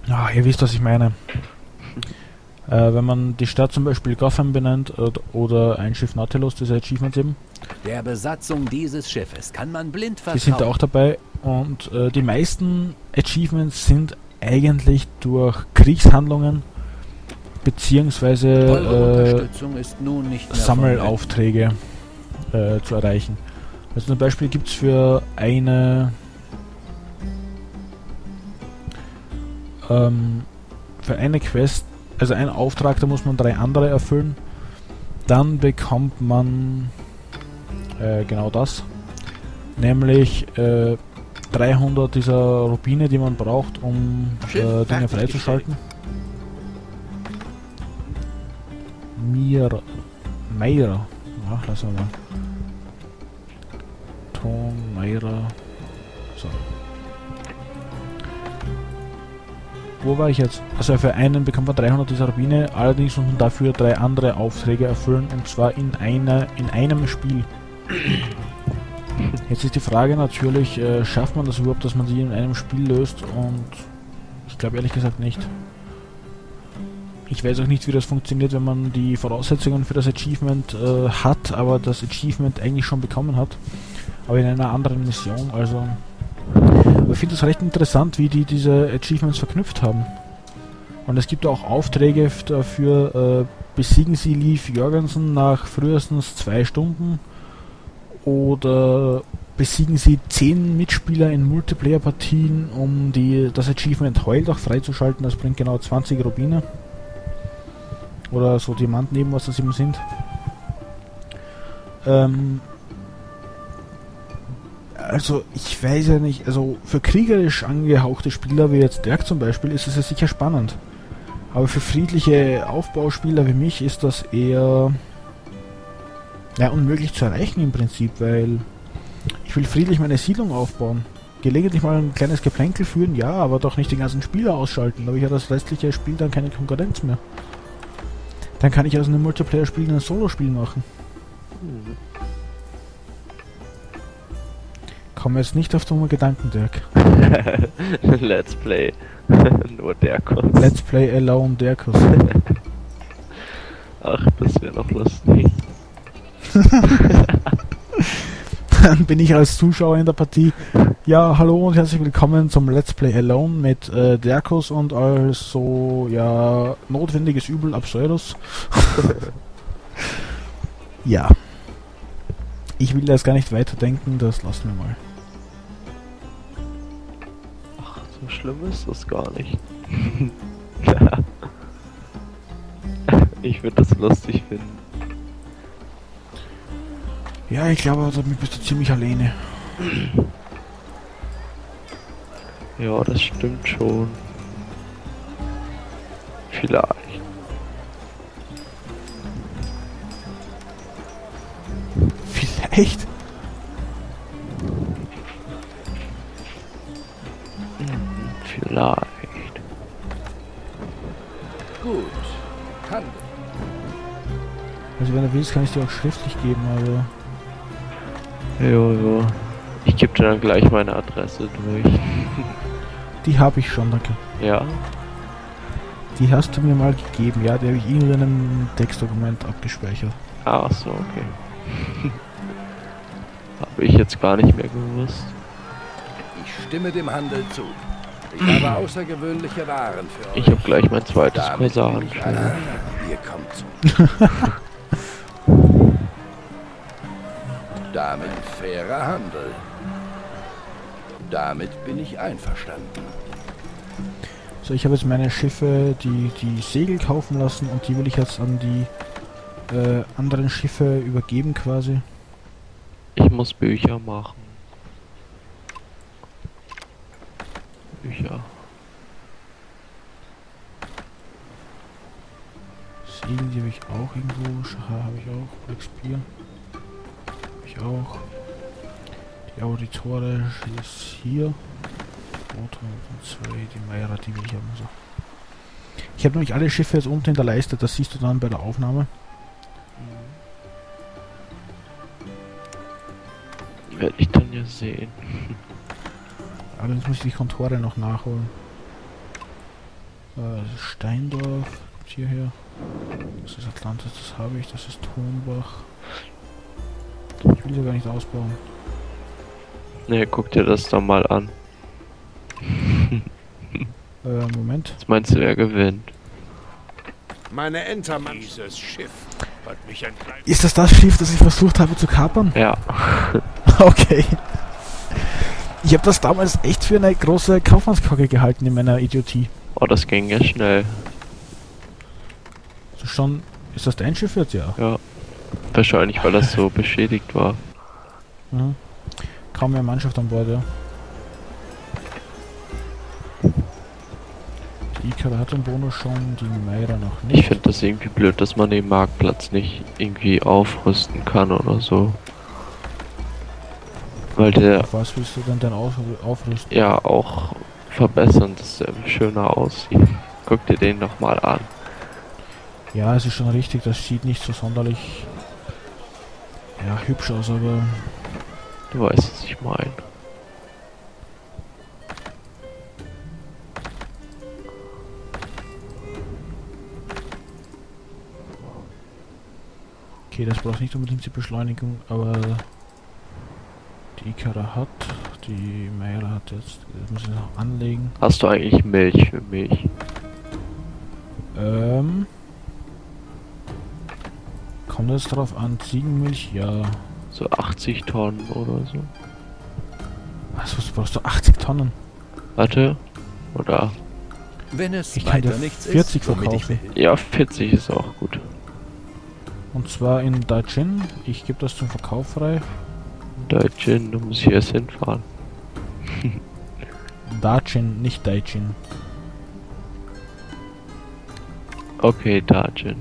Ah, ihr wisst, was ich meine. Wenn man die Stadt zum Beispiel Gotham benennt oder ein Schiff Nautilus, diese Achievements eben, Der Besatzung dieses Schiffes kann man blind die sind da auch vertrauen. dabei und die meisten Achievements sind eigentlich durch Kriegshandlungen Eure beziehungsweise Unterstützung ist nun nicht mehr Sammelaufträge zu erreichen. Also zum Beispiel gibt es für eine Quest, also einen Auftrag, da muss man 3 andere erfüllen. Dann bekommt man genau das. Nämlich 300 dieser Rubine, die man braucht, um Dinge fertiggestellt. freizuschalten. Meira. Ja, lassen wir mal. Ton, Meira. So. Wo war ich jetzt? Also für einen bekommt man 300 dieser Rubine, allerdings muss man dafür 3 andere Aufträge erfüllen, und zwar in einem Spiel. Jetzt ist die Frage natürlich, schafft man das überhaupt, dass man die in einem Spiel löst, und ich glaube ehrlich gesagt nicht. Ich weiß auch nicht, wie das funktioniert, wenn man die Voraussetzungen für das Achievement hat, aber das Achievement eigentlich schon bekommen hat, aber in einer anderen Mission, also... Aber ich finde es recht interessant, wie die diese Achievements verknüpft haben. Und es gibt auch Aufträge dafür, besiegen Sie Leif Jorgensen nach frühestens 2 Stunden, oder besiegen Sie 10 Mitspieler in Multiplayer-Partien, um das Achievement Heuldach freizuschalten. Das bringt genau 20 Rubine. Oder so Diamanten eben, was das eben sind. Also ich weiß ja nicht, also für kriegerisch angehauchte Spieler wie jetzt Dirk zum Beispiel ist es ja sicher spannend. Aber für friedliche Aufbauspieler wie mich ist das eher unmöglich zu erreichen im Prinzip, weil ich will friedlich meine Siedlung aufbauen. Gelegentlich mal ein kleines Geplänkel führen, ja, aber doch nicht den ganzen Spieler ausschalten. Da habe ich ja das restliche Spiel dann keine Konkurrenz mehr. Dann kann ich aus einem Multiplayer-Spiel ein Solo-Spiel machen. Komm jetzt nicht auf dumme Gedanken, Dirk. Let's Play. Nur Derkos. Let's Play Alone Dirkus. Ach, das wäre noch lustig. Dann bin ich als Zuschauer in der Partie. Ja, hallo und herzlich willkommen zum Let's Play Alone mit Dirkus und als so, ja, notwendiges Übel Absurdus. Ja. Ich will das gar nicht weiterdenken, das lassen wir mal. Ach, so schlimm ist das gar nicht. Ich würde das lustig finden. Ja, ich glaube, damit bist du ziemlich alleine. Ja, das stimmt schon. Vielleicht. Vielleicht? Vielleicht. Gut. Handel. Also wenn du willst, kann ich dir auch schriftlich geben, aber... Jo. Ich gebe dir dann gleich meine Adresse durch. Die habe ich schon, danke. Ja. Die hast du mir mal gegeben, ja, die habe ich in einem Textdokument abgespeichert. Ach so, okay. Habe ich jetzt gar nicht mehr gewusst. Ich stimme dem Handel zu. Ich habe außergewöhnliche Waren für euch. Ich habe gleich mein zweites Damit bin Fasan. ich ein- Ihr kommt zu. Damit fairer Handel. Damit bin ich einverstanden. So, ich habe jetzt meine Schiffe, die Segel kaufen lassen, und die will ich jetzt an die anderen Schiffe übergeben quasi. Ich muss Bücher machen. Bücher. Segel, die habe ich auch irgendwo. Schaha habe ich auch. Glücksbier. Habe ich auch. Die Auditore ist hier. Motor 2, die Meira, die will ich haben. So. Ich habe nämlich alle Schiffe jetzt unten in der Leiste, das siehst du dann bei der Aufnahme. Werde ich dann ja sehen. Allerdings muss ich die Kontore noch nachholen. Steindorf, kommt hierher. Das ist Atlantis, das habe ich, das ist Thunbach. Ich will sie gar nicht ausbauen. Ne, guck dir das doch mal an. Moment. Was meinst du, wer gewinnt? Meine Entermann. Dieses Schiff hat mich ein kleines... Ist das Schiff, das ich versucht habe zu kapern? Ja. Okay. Ich habe das damals echt für eine große Kaufmannskacke gehalten in meiner Idiotie. Oh, das ging ja schnell. Also schon, ist das dein Schiff jetzt? Ja. Ja. Wahrscheinlich, weil das so beschädigt war. Mhm. Kaum mehr Mannschaft an Bord, ja. Die Ikara hat den Bonus schon, die Meira noch nicht. Ich finde das irgendwie blöd, dass man den Marktplatz nicht irgendwie aufrüsten kann oder so. Weil der Auf was willst du denn aufrüsten? ja auch verbessern, dass er schöner aussieht. Guck dir den doch mal an. Ja, es ist schon richtig, das sieht nicht so sonderlich ja, hübsch aus, aber Du weißt, was ich meine. okay, das braucht nicht unbedingt die Beschleunigung, aber die Ikara hat, die Meira hat jetzt, das muss ich noch anlegen. Hast du eigentlich Milch für mich? Kommt es darauf an, Ziegenmilch? Ja. So 80 Tonnen oder so. Was brauchst du? 80 Tonnen? Warte. Oder? Wenn es Ich kann dir weiter nichts 40 ist, womit ich verkaufen. will. Ja, 40 ist auch gut. Und zwar in Daichin. Ich gebe das zum Verkauf frei. Daichin, du musst hier erst hinfahren. Daichin, nicht Daichin. Okay, Daichin.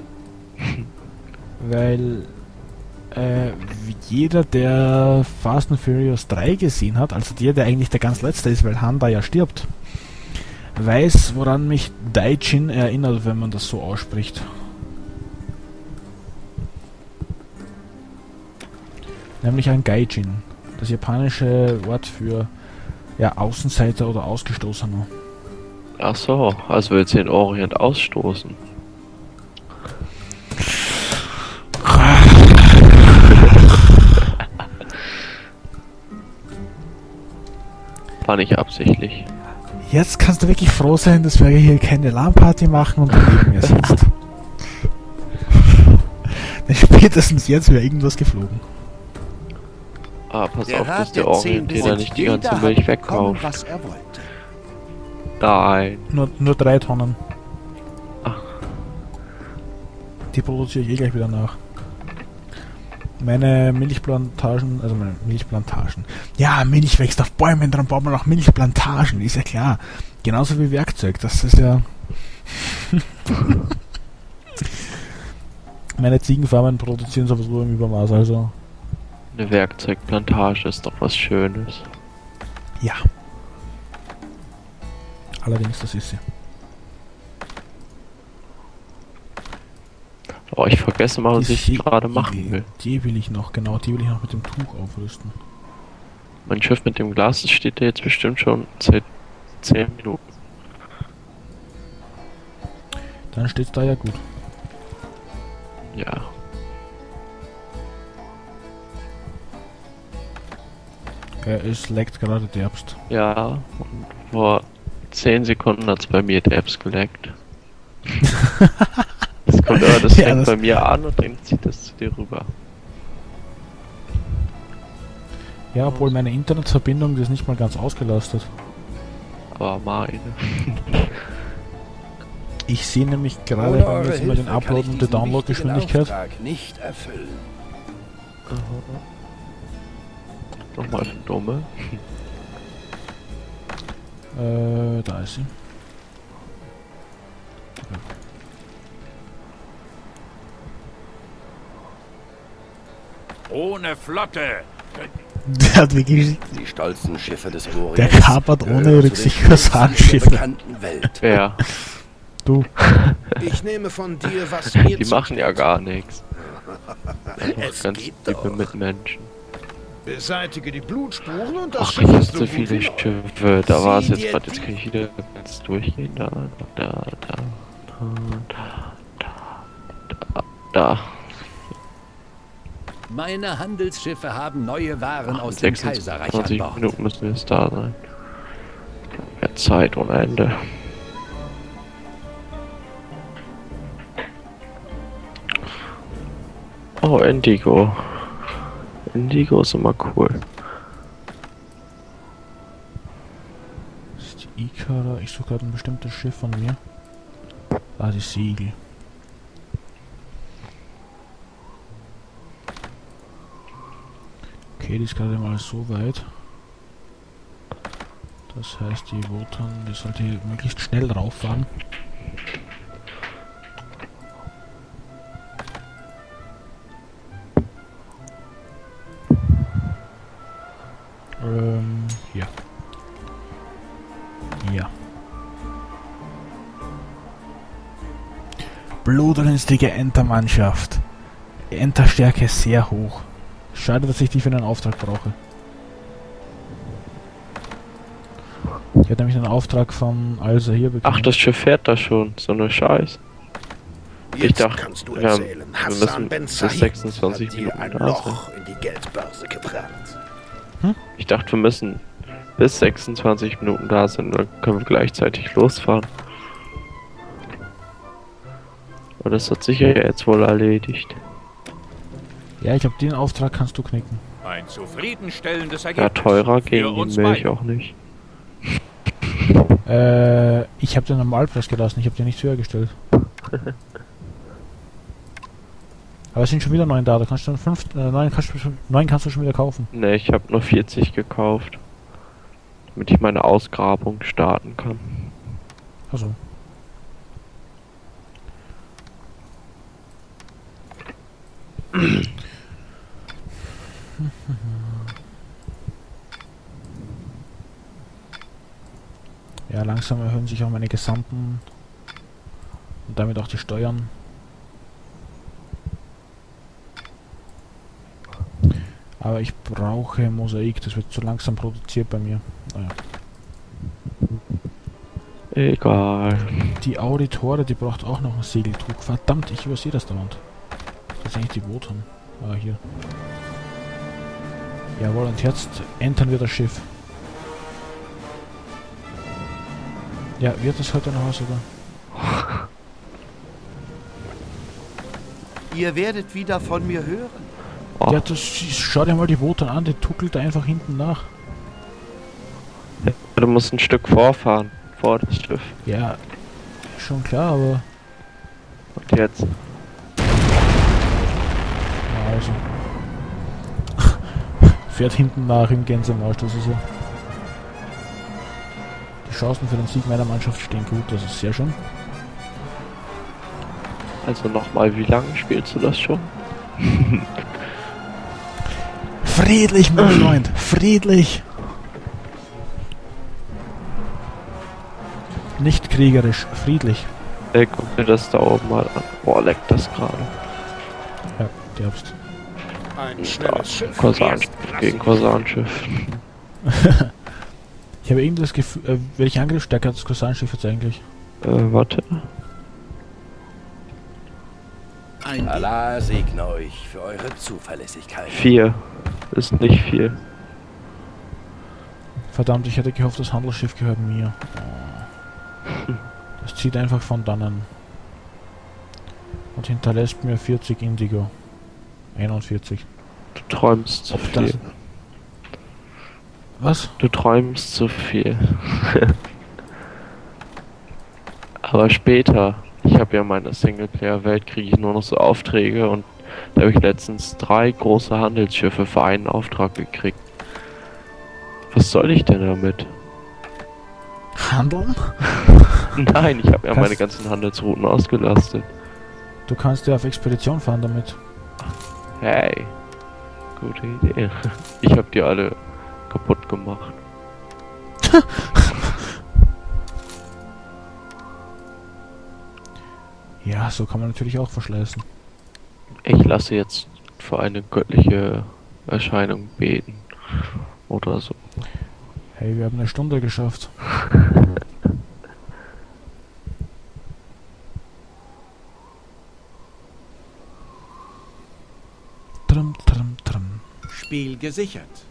Weil jeder, der Fast and Furious 3 gesehen hat, also der eigentlich der ganz letzte ist, weil Han da ja stirbt, weiß, woran mich Daichin erinnert, wenn man das so ausspricht. Nämlich an Gaijin, das japanische Wort für ja, Außenseiter oder Ausgestoßener. Ach so, also willst du den Orient ausstoßen? War nicht absichtlich. Jetzt kannst du wirklich froh sein, dass wir hier keine LAN-Party machen und du neben mir sitzt. Denn spätestens jetzt wäre irgendwas geflogen. Ah, pass Der auf, dass Rat der der Orient dir da und nicht die ganze jeder Milch hat bekommen, wegkauft. was er wollte. Nein. Nur 3 Tonnen. Ach. Die produziere ich eh gleich wieder nach. Meine Milchplantagen, also meine Milchplantagen. Ja, Milch wächst auf Bäumen, dann baut man auch Milchplantagen, ist ja klar. Genauso wie Werkzeug, das ist ja... Meine Ziegenfarmen produzieren sowieso im Übermaß, also... Eine Werkzeugplantage ist doch was Schönes. Ja. Allerdings, das ist sie. Oh, ich vergesse mal, was Die ich See- gerade machen will. Die will ich noch, genau, die will ich noch mit dem Tuch aufrüsten. Mein Schiff mit dem Glas, das steht da jetzt bestimmt schon seit 10 Minuten. Dann steht's da ja gut. Ja. Es leckt gerade derbst. Ja, und vor 10 Sekunden hat's bei mir Debs geleckt. Das kommt aber, das Ja, fängt das- bei mir an und dann zieht das zu dir rüber. Ja, obwohl meine Internetverbindung die ist nicht mal ganz ausgelastet. Aber meine. Ich sehe nämlich gerade Ohne bei mir eure jetzt immer den Hilfe kann Upload ich und die diesen Downloadgeschwindigkeit. wichtigen Auftrag nicht erfüllen. Nochmal eine dumme. Da ist sie. Ohne Flotte. Der hat wirklich. Die stolzen Schiffe des Orients. Der kapert ohne gehören zu Rücksicht den fürs schönsten Handschiffe. der bekannten Welt. Wer? Du. Ich nehme von dir, was mir Die machen ja gar nichts. Es Ganz geht liebe doch. Mitmenschen. Beseitige die Blutspuren und das Ach, Schiff ich hab ist so gut wie viele neu. Schiffe. Da war es Sieh jetzt dir gerade. Jetzt kann ich wieder ganz durchgehen. Da. Meine Handelsschiffe haben neue Waren aus dem Kaiserreich an 26 Bord. Minuten müssen jetzt da sein. Ja, Zeit ohne Ende. Oh, Indigo. Indigo ist immer cool. Das ist die Ikara. Ich suche gerade ein bestimmtes Schiff von mir. Ah, die Segel. Okay, die ist gerade mal so weit. Das heißt, die Wotan, die sollte hier möglichst schnell rauffahren. Ja. Ja. Blutrünstige Entermannschaft. Enterstärke sehr hoch. Schade, dass ich die für einen Auftrag brauche. Ich hatte nämlich einen Auftrag von Alsa hier bekommen. Ach, das Schiff fährt da schon. So eine Scheiß. Ich Jetzt dachte, kannst du wir haben- erzählen, wir Hassan müssen Ben bis Said 26 hat dir Minuten ein da Loch in die Geldbörse gebrannt. Ich dachte, wir müssen bis 26 Minuten da sein, dann können wir gleichzeitig losfahren. Aber das hat sich ja jetzt wohl erledigt. Ja, ich habe den Auftrag, kannst du knicken. Ein zufriedenstellendes Ja, Ergebnis. teurer für gegen uns die Milch beide. auch nicht. Ich habe den Normalpreis gelassen, ich habe den nicht höher gestellt. Aber es sind schon wieder 9 da, da kannst du dann 9 kannst du schon wieder kaufen. Ne, ich habe nur 40 gekauft. Damit ich meine Ausgrabung starten kann. Also. Ja, langsam erhöhen sich auch meine Gesandten und damit auch die Steuern. Aber ich brauche Mosaik, das wird zu langsam produziert bei mir. Naja. Egal. Die Auditore, die braucht auch noch einen Segeltrug. Verdammt, ich übersehe das dauernd. Das ist eigentlich die Wotan. Ah, hier. Jawohl, und jetzt entern wir das Schiff. Ja, wird es heute noch was, oder? Ihr werdet wieder von mir hören. Oh, Ja, schau dir mal die Wotan an, die tuckelt da einfach hinten nach. du musst ein Stück vorfahren. Vor das Schiff. Ja, schon klar, aber... Und jetzt? Ja, also... Fährt hinten nach im Gänsemarsch, das ist ja... Die Chancen für den Sieg meiner Mannschaft stehen gut, das ist sehr schön. Also nochmal, wie lange spielst du das schon? Friedlich, mein Freund, friedlich! Nicht kriegerisch, friedlich. Ey, guck dir das da oben mal an. Boah, leckt das gerade. Ja, derbst. Ein Ja, schnelles Schiff. Korsanschiff gegen Korsanschiff. Ich habe irgendwie das Gefühl, welche Angriffsstärke hat das Korsanschiff jetzt eigentlich? Warte. Ein Allah segne euch für eure Zuverlässigkeit. 4. Ist nicht viel. Verdammt, ich hätte gehofft, das Handelsschiff gehört mir. Das zieht einfach von dannen. Und hinterlässt mir 40 Indigo. 41. Du träumst zu Ob das- viel. Was? Du träumst zu viel. Aber später, ich habe ja meine Singleplayer-Welt, kriege ich nur noch so Aufträge und da habe ich letztens 3 große Handelsschiffe für einen Auftrag gekriegt. Was soll ich denn damit? Handeln? Nein, ich habe ja Kannst- meine ganzen Handelsrouten ausgelastet. Du kannst ja auf Expedition fahren damit. Hey, gute Idee. Ich habe die alle kaputt gemacht. Ja, so kann man natürlich auch verschleißen. Ich lasse jetzt für eine göttliche Erscheinung beten. Oder so. Hey, wir haben eine Stunde geschafft. Tram, tram, tram. Spiel gesichert.